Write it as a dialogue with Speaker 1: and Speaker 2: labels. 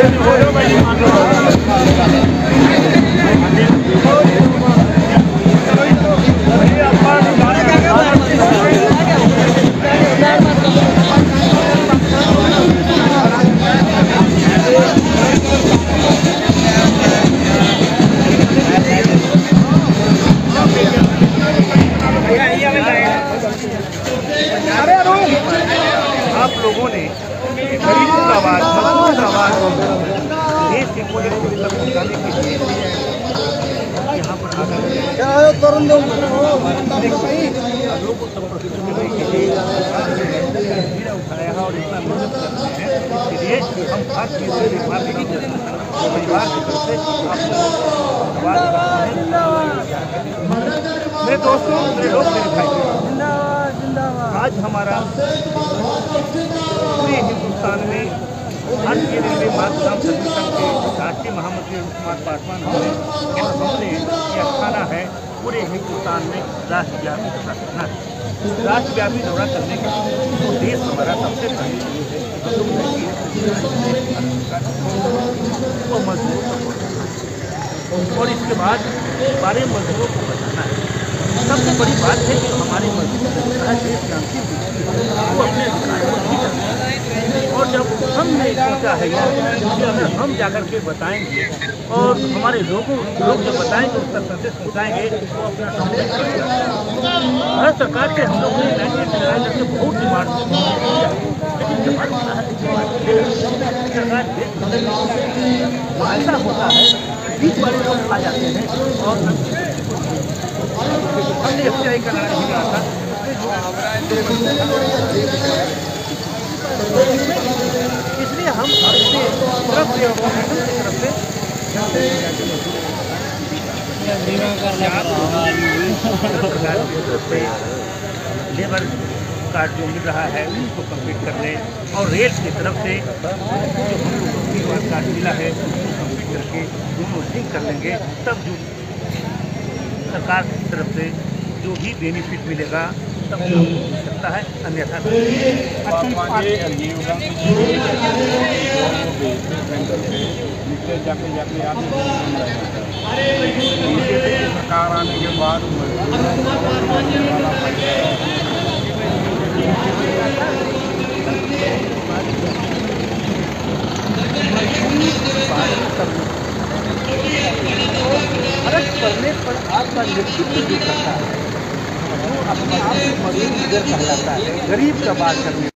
Speaker 1: आप लोगों ने गरीबों का आवाज, मजदूरों का आवाज देश के कोने कोने तक पहुंचाने के लिए यहाँ पर आकर लोगों को उठाया है और इतना मेहनत करते हैं। इसलिए हम भारतीय परिवार की तरफ से मेरे दोस्तों, मेरे लोग, मेरे भाई, आज हमारा पूरे हिंदुस्तान में भारतीय रेलवे मार्ग ग्राम सभी संघ के राष्ट्रीय महामंत्री अरुण कुमार पासवान हुए और हमने यह ठाना है पूरे हिंदुस्तान में राष्ट्रव्यापी दौरा करना है। राष्ट्रव्यापी दौरा करने का उद्देश्य हमारा सबसे पहले वो मजदूर और इसके बाद हमारे मजदूरों को बचाना है। सबसे बड़ी बात है कि हमारे मजदूर देश के अंतिम वो अपने अधिकारों को नहीं करते। और जब हमने सोचा है कि अगर हम जाकर के बताएंगे और हमारे लोग जब बताएंगे उसका संदेश पहुँचाएंगे तो अपना भारत सरकार से हम लोग ने बहुत डिमांड ऐसा होता है बीच वाले लोग खा जाते हैं और हमने एफसीआई का लड़ा नहीं रहा था। इसलिए हम अपने तरफ से लेबर कार्ड जो मिल रहा है उसको कंप्लीट कर लें और रेल की तरफ से जो हम लोग कार्ड मिला है उसको कंप्लीट करके दोनों लिंक कर लेंगे, तब जो सरकार की तरफ से जो भी बेनिफिट मिलेगा तब मिल सकता है, अन्यथा
Speaker 2: सरकार आने के बाद
Speaker 1: फर्क पड़ने पर आपका नेतृत्व जो करता है वो अपने आप को मजदूर कहलाता है, गरीब का बात करने